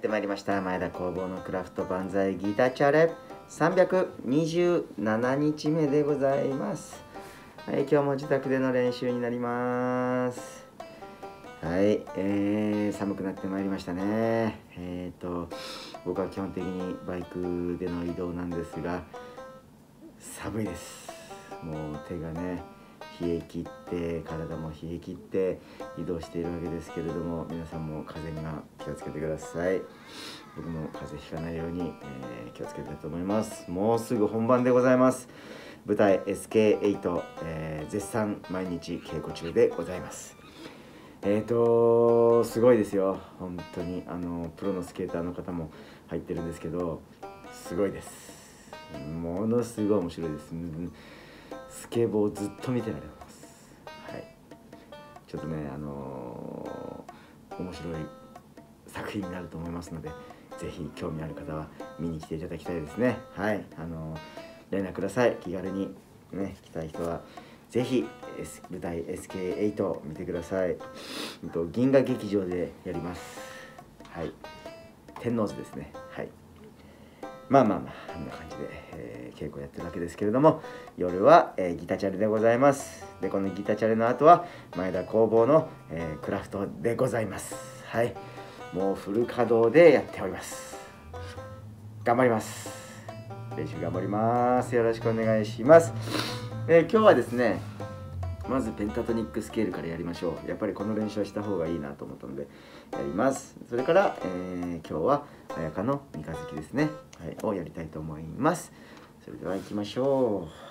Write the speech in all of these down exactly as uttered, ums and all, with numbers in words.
ってまいりました。前田工房のクラフト万歳ギターチャレさんびゃくにじゅうななにちめでございます。はい、今日も自宅での練習になります。はい、えー、寒くなってまいりましたね。えーと僕は基本的にバイクでの移動なんですが、寒いです。もう手がね冷え切って体も冷え切って移動しているわけですけれども、皆さんも風邪には気をつけてください。僕も風邪ひかないように、えー、気をつけたいと思います。もうすぐ本番でございます。舞台 エスケーエイト、えー、絶賛毎日稽古中でございます。えーとすごいですよ本当に。あのプロのスケーターの方も入ってるんですけど、すごいです。ものすごい面白いです。スケボーをずっと見てられます。はい、ちょっとねあのー、面白い作品になると思いますので、ぜひ興味ある方は見に来ていただきたいですね。はい、あのー、連絡ください。気軽にね来たい人はぜひ、S、舞台 エスケーエイト 見てください。銀河劇場でやります。はい、天王洲ですね。はい、まあまあまあこんな感じで、えー、稽古やってるわけですけれども、夜は、えー、ギタチャレでございます。でこのギタチャレの後は前田工房の、えー、クラフトでございます。はい、もうフル稼働でやっております。頑張ります。練習頑張ります。よろしくお願いします。えー、今日はですね、まずペンタトニックスケールからやりましょう。やっぱりこの練習をした方がいいなと思ったのでやります。それから、えー、今日は綾香の三日月ですね、はい、をやりたいと思います。それでは行きましょう。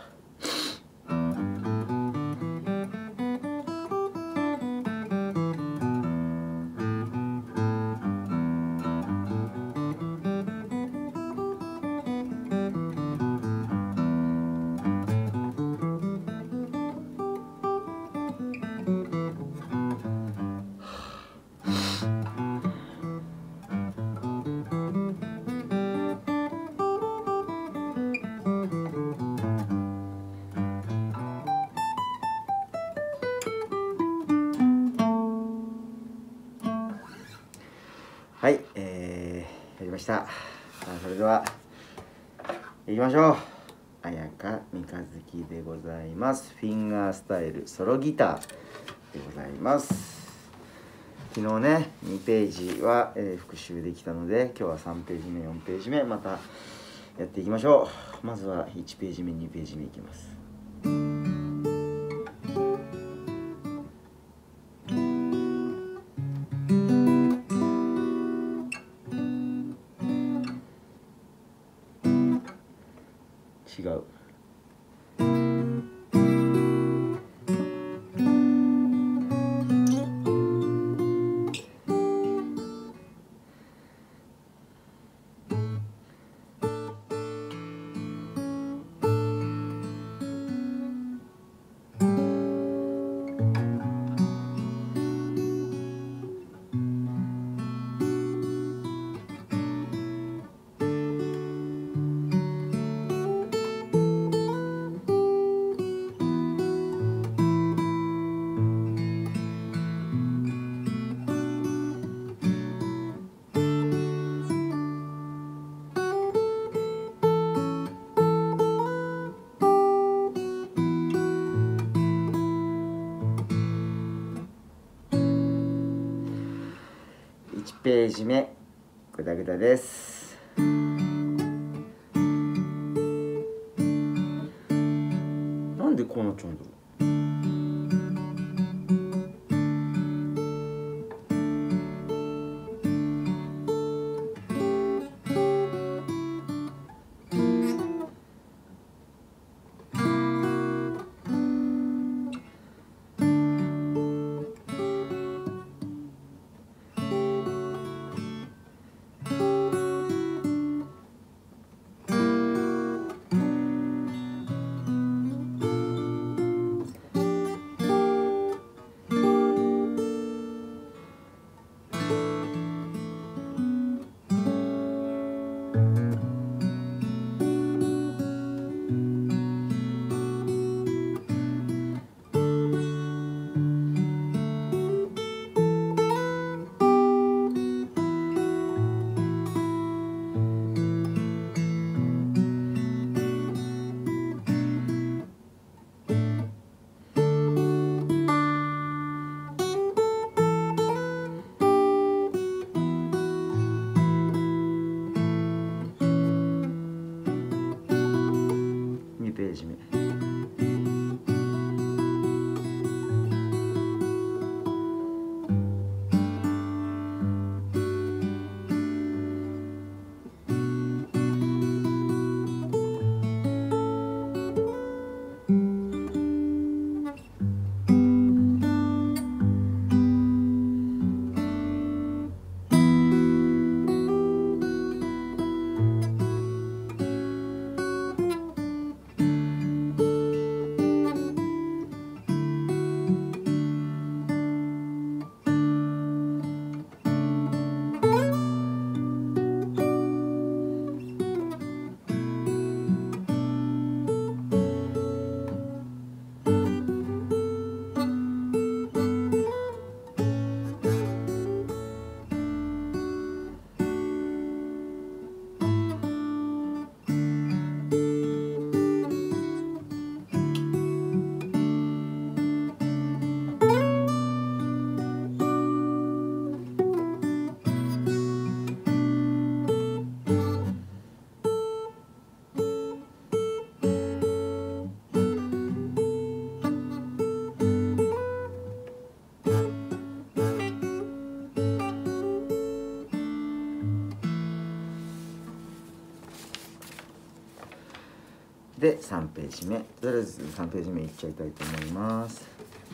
はい、えー、やりました。それでは行きましょう。綾香三日月でございます。フィンガースタイルソロギターでございます。昨日ねにページは、えー、復習できたので、今日はさんページ目よんページ目またやっていきましょう。まずはいちページ目にページ目いきます。違う。いちページ目グダグダです。なんでこうなっちゃうんだろう。 でさんページ目、とりあえずさんページ目いっちゃいたいと思います。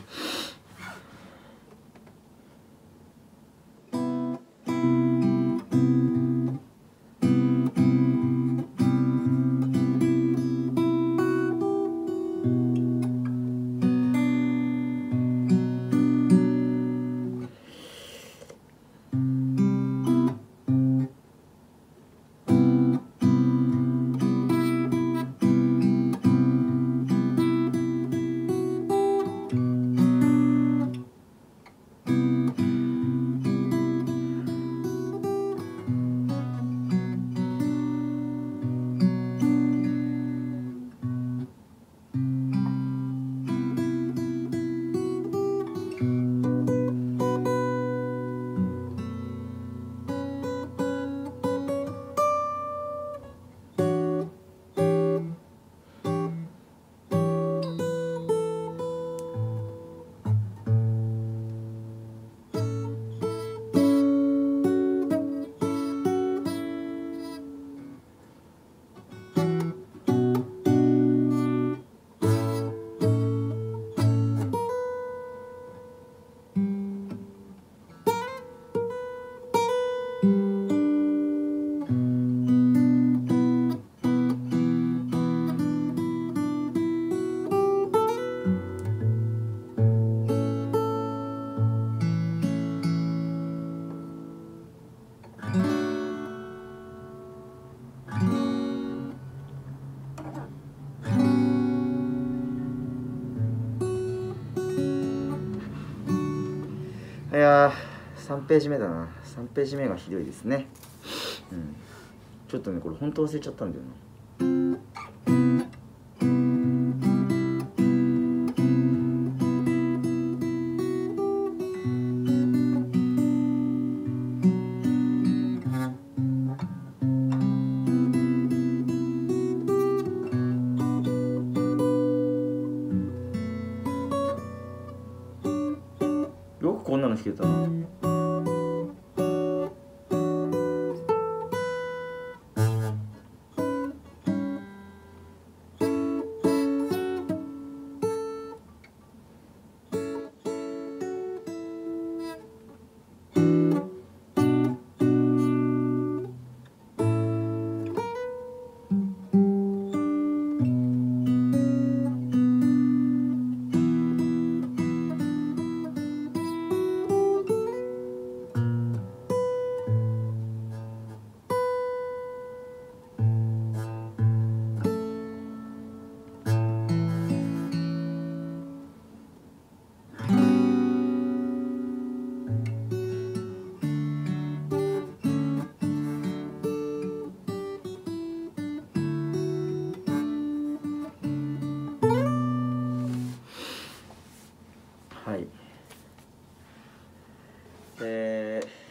いやーさんページ目だな。さんページ目がひどいですね。うん、ちょっとねこれ本当忘れちゃったんだよな。よくこんなの弾けたな。はい。えー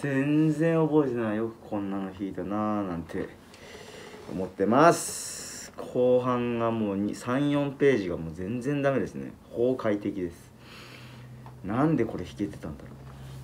全然覚えてない。よくこんなの弾いたなーなんて思ってます。後半がもうさんよんページがもう全然ダメですね。崩壊的です。なんでこれ弾けてたんだろう。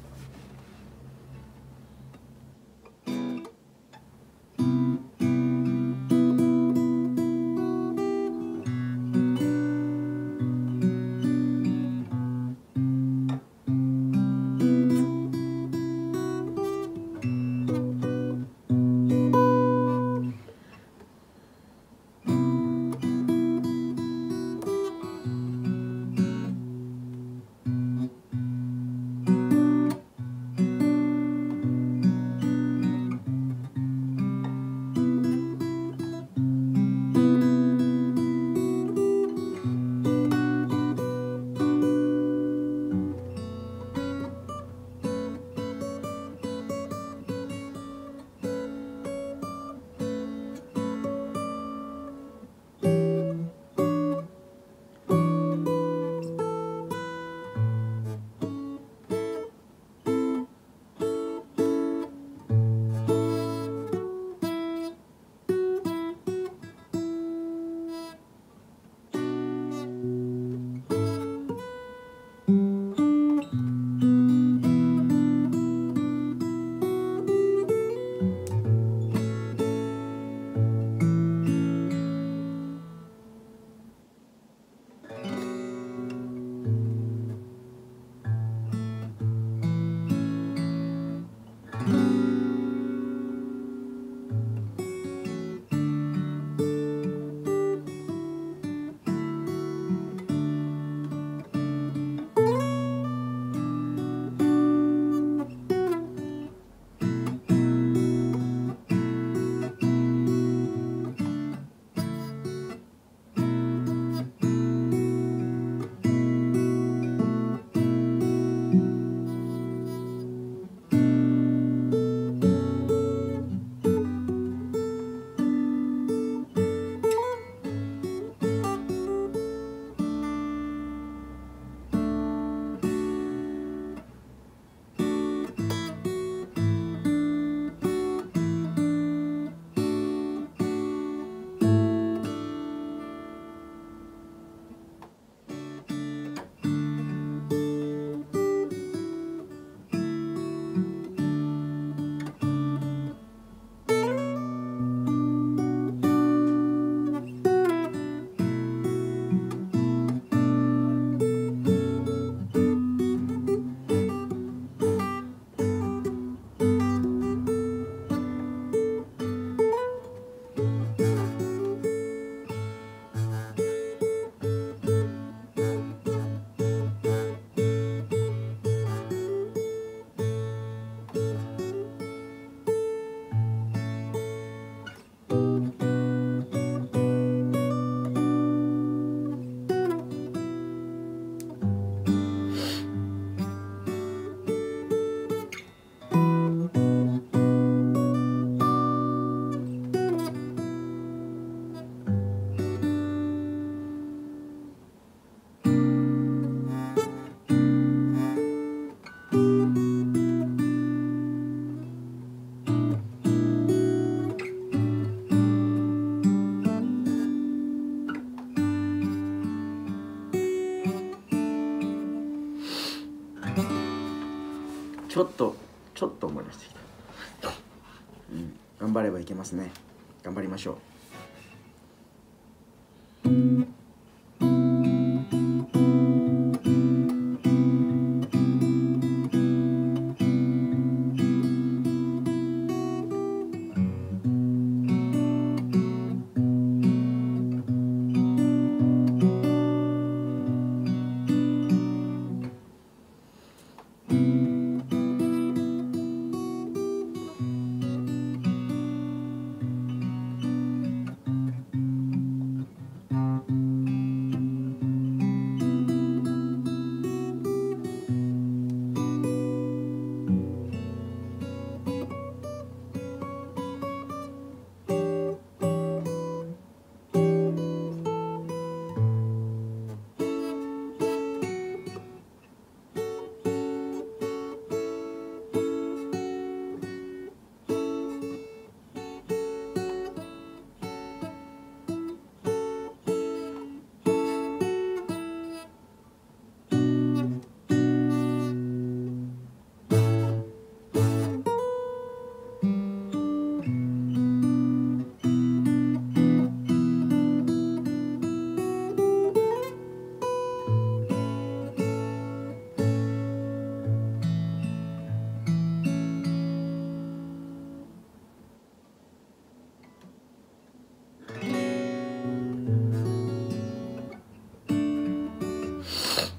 ちょっとちょっと思い出してきた、うん、頑張ればいけますね。頑張りましょう。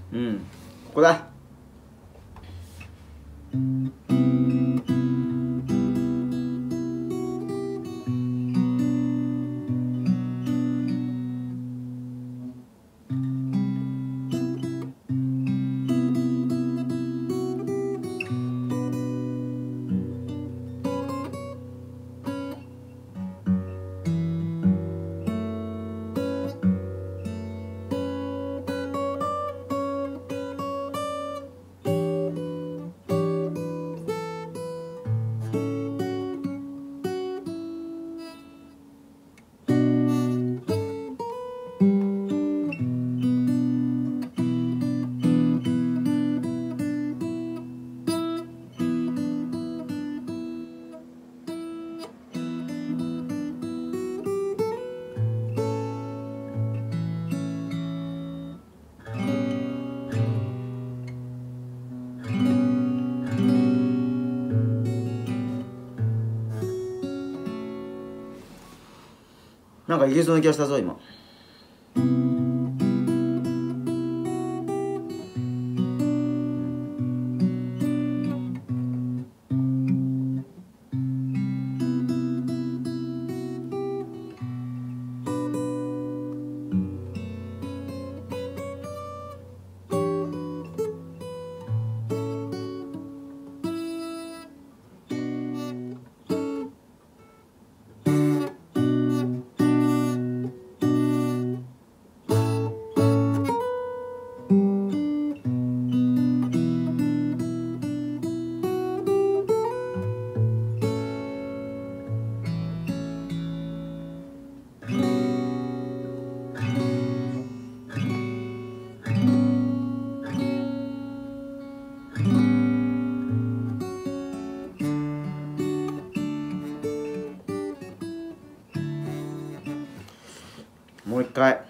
うん、ここだ。なんかいけそうな気がしたぞ今。もう一回。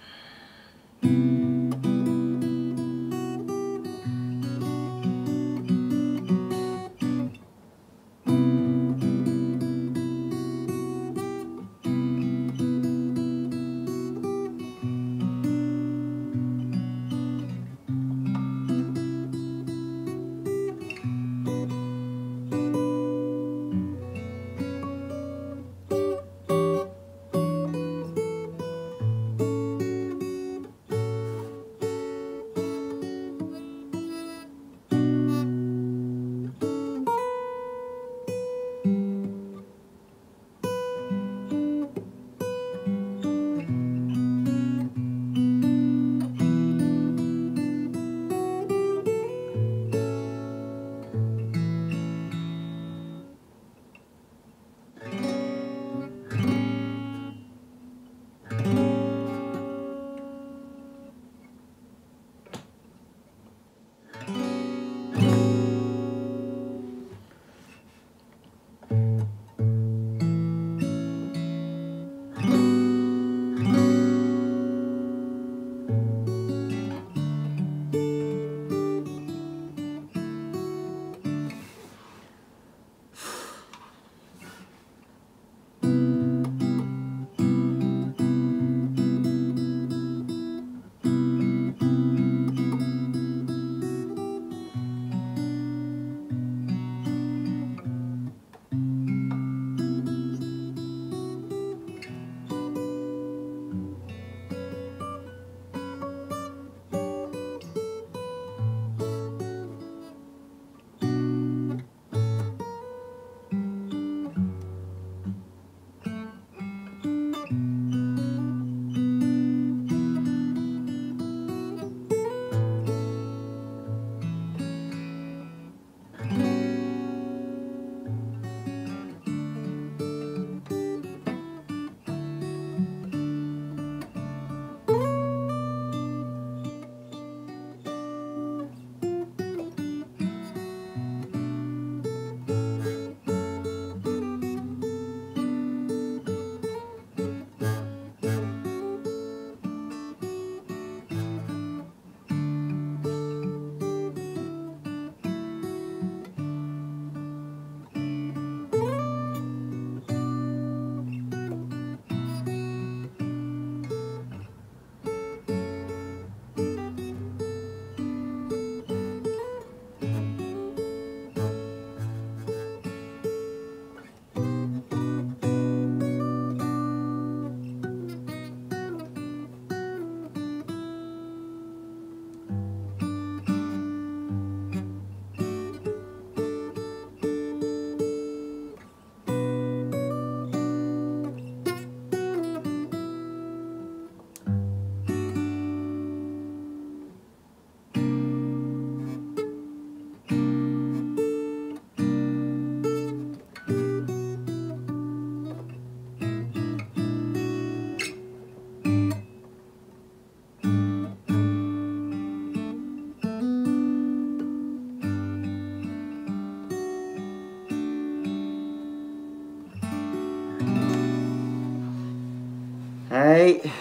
はい、ちょ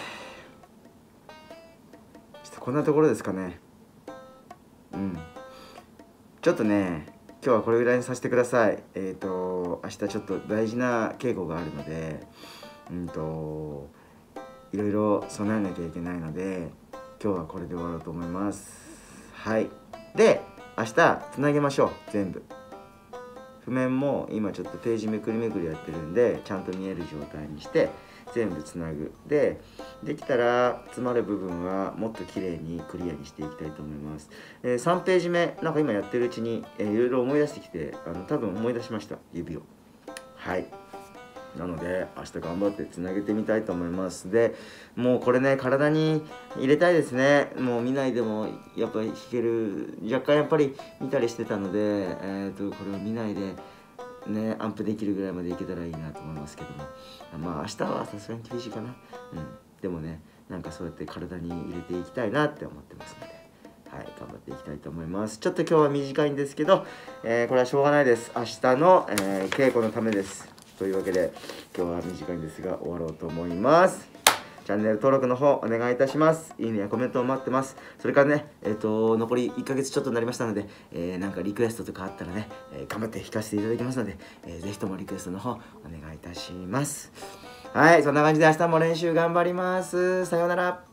っとこんなところですかね。うん、ちょっとね今日はこれぐらいにさせてください。えっ、ー、と明日ちょっと大事な稽古があるので、うんといろいろ備えなきゃいけないので、今日はこれで終わろうと思います。はい。で、明日つなげましょう、全部。譜面も今ちょっとページめくりめくりやってるんで、ちゃんと見える状態にして全部つなぐ。で、できたら詰まる部分はもっと綺麗にクリアにしていきたいと思います。えー、さんページ目、なんか今やってるうちに、えー、いろいろ思い出してきて、あの多分思い出しました、指を。はい。なので明日頑張ってつなげてみたいと思います。でもうこれね体に入れたいですね。もう見ないでもやっぱり弾ける、若干やっぱり見たりしてたので、えー、とこれを見ないでねアンプできるぐらいまでいけたらいいなと思いますけども、まあ明日はさすがに厳しいかな。うん、でもねなんかそうやって体に入れていきたいなって思ってますので、はい、頑張っていきたいと思います。ちょっと今日は短いんですけど、えー、これはしょうがないです。明日の、えー、稽古のためです。というわけで今日は短いんですが終わろうと思います。チャンネル登録の方お願いいたします。いいねやコメントを待ってます。それからね、えっと、残りいっかげつちょっとになりましたので、えー、なんかリクエストとかあったらね、えー、頑張って弾かせていただきますので、えー、ぜひともリクエストの方お願いいたします。はい、そんな感じで明日も練習頑張ります。さようなら。